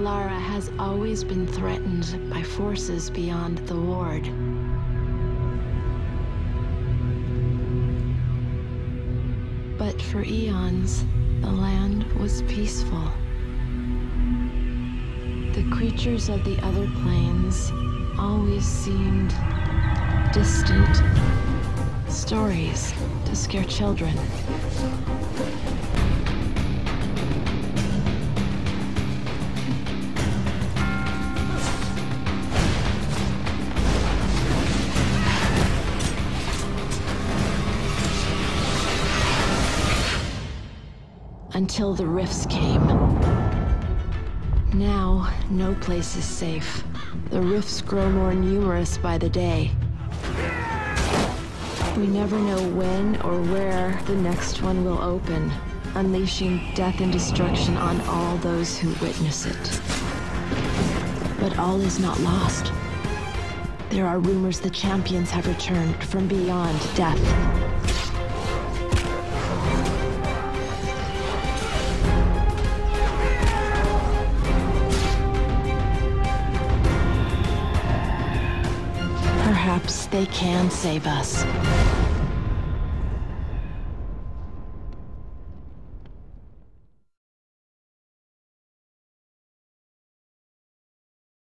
Alara has always been threatened by forces beyond the Ward. But for eons, the land was peaceful. The creatures of the other planes always seemed distant. Stories to scare children. Until the rifts came. Now, no place is safe. The rifts grow more numerous by the day. We never know when or where the next one will open, unleashing death and destruction on all those who witness it. But all is not lost. There are rumors the champions have returned from beyond death. Perhaps they can save us.